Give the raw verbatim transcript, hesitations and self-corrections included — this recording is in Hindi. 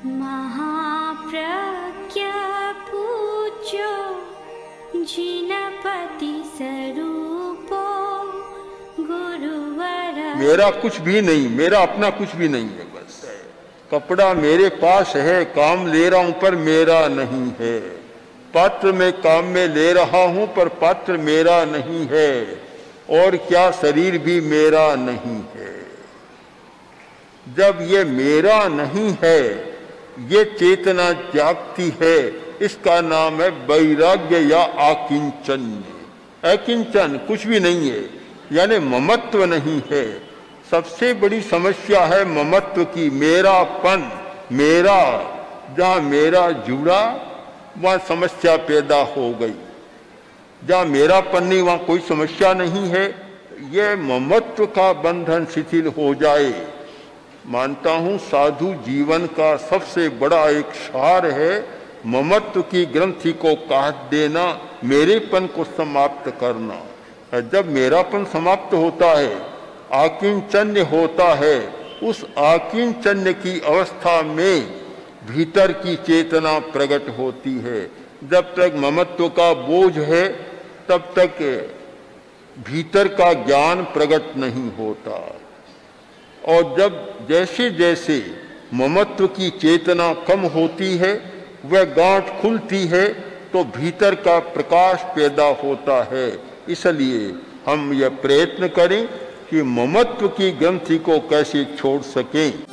महाप्रज्ञा पूज्यो जिनपति स्वरूपो गुरुवर। मेरा कुछ भी नहीं, मेरा अपना कुछ भी नहीं है। बस कपड़ा मेरे पास है, काम ले रहा हूं पर मेरा नहीं है। पात्र में काम में ले रहा हूं पर पात्र मेरा नहीं है। और क्या शरीर भी मेरा नहीं है। जब ये मेरा नहीं है, ये चेतना जागती है, इसका नाम है वैराग्य या आकिंचन्य। अकिंचन कुछ भी नहीं है, यानी ममत्व नहीं है। सबसे बड़ी समस्या है ममत्व की, मेरापन। मेरा, जहां मेरा जुड़ा वहां समस्या पैदा हो गई। जहां मेरापन नहीं वहां कोई समस्या नहीं है। यह ममत्व का बंधन शिथिल हो जाए। मानता हूं साधु जीवन का सबसे बड़ा एक सार है ममत्व की ग्रंथि को काट देना, मेरेपन को समाप्त करना। जब मेरापन समाप्त होता है, आकिंचन्य होता है, उस आकिंचन्य की अवस्था में भीतर की चेतना प्रकट होती है। जब तक ममत्व का बोझ है तब तक भीतर का ज्ञान प्रकट नहीं होता। और जब जैसे जैसे ममत्व की चेतना कम होती है, वह गांठ खुलती है, तो भीतर का प्रकाश पैदा होता है। इसलिए हम यह प्रयत्न करें कि ममत्व की ग्रंथि को कैसे छोड़ सकें।